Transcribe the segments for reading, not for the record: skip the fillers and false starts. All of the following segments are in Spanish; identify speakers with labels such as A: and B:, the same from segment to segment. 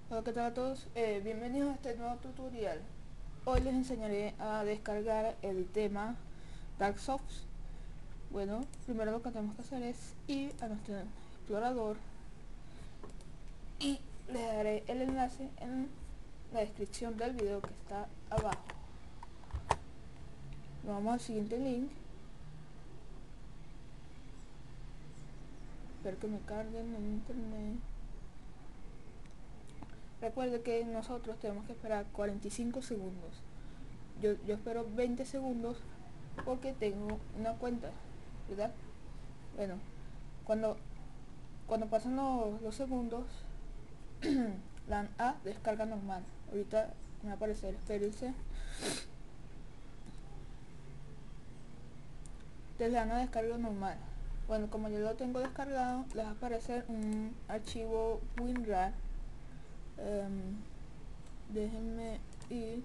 A: Hola, ¿qué tal a todos? Bienvenidos a este nuevo tutorial. Hoy les enseñaré a descargar el tema Darksoft. Bueno, primero lo que tenemos que hacer es ir a nuestro explorador y les daré el enlace en la descripción del video que está abajo. Nos vamos al siguiente link. Espero que me carguen en internet. Recuerde que nosotros tenemos que esperar 45 segundos. Yo espero 20 segundos porque tengo una cuenta, ¿verdad? Bueno, cuando, cuando pasan los segundos, le dan a descarga normal. Ahorita me va a aparecer, espérense. Entonces le dan a descarga normal. Bueno, como yo lo tengo descargado, les va a aparecer un archivo WinRAR. Déjenme ir.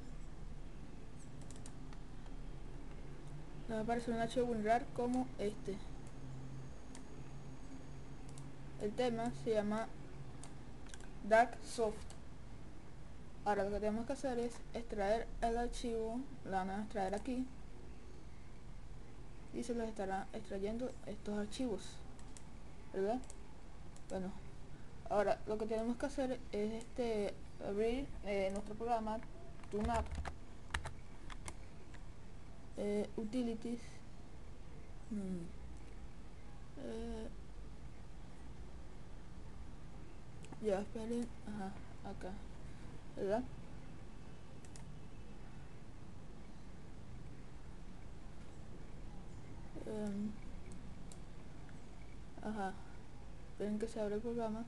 A: Les va a aparecer un archivo WinRAR como este. El tema se llama Darksoft. Ahora lo que tenemos que hacer es extraer el archivo, lo van a extraer aquí y se los estará extrayendo estos archivos, ¿verdad? Bueno, ahora lo que tenemos que hacer es abrir nuestro programa TuneUp, Utilities, eh, ya esperen, ajá, acá, ¿verdad? Em, ajá, esperen que se abra el programa.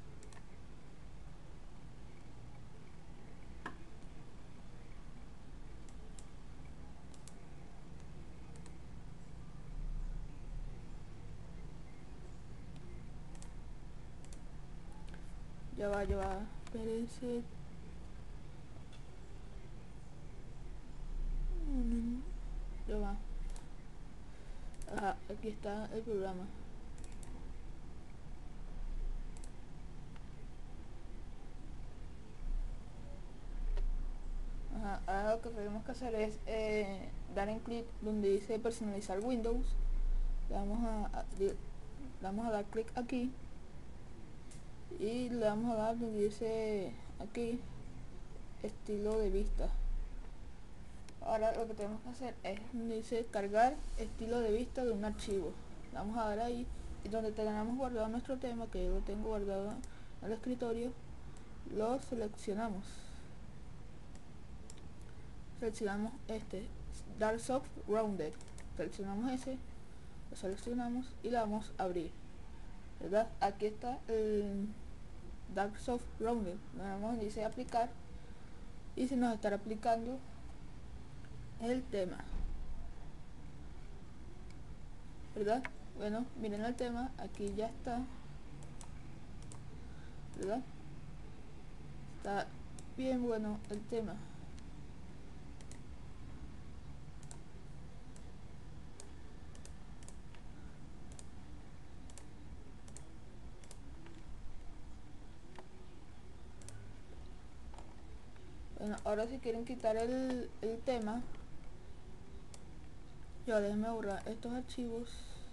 A: Ya va, espérense. Ya va. Ajá, aquí está el programa. Ajá, ahora lo que tenemos que hacer es dar en clic donde dice personalizar Windows. Le vamos a dar clic aquí y le vamos a dar donde dice aquí estilo de vista. Ahora lo que tenemos que hacer es donde dice cargar estilo de vista de un archivo. Le vamos a dar ahí y donde tenemos guardado nuestro tema, que yo lo tengo guardado en el escritorio, lo seleccionamos. Seleccionamos Darksoft Rounded. Seleccionamos ese, lo seleccionamos y le vamos a abrir, ¿verdad? Aquí está el Darksoft Rounded. Le damos donde dice aplicar y se nos estará aplicando el tema, ¿verdad? Bueno, miren el tema, aquí ya está, ¿verdad? Está bien bueno el tema. Bueno, ahora si quieren quitar el tema, ya déjenme borrar estos archivos.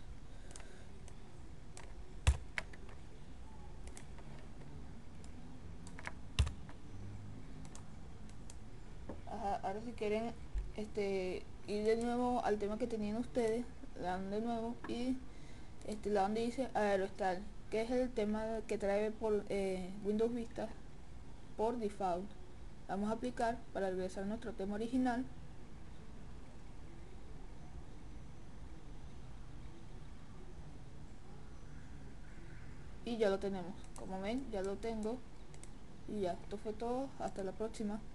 A: Ajá, ahora si quieren ir de nuevo al tema que tenían ustedes, le dan de nuevo y le dan donde dice Aerostar, que es el tema que trae por Windows Vista por default. Vamos a aplicar para regresar a nuestro tema original. Y ya lo tenemos, como ven, ya lo tengo. Y ya, esto fue todo, hasta la próxima.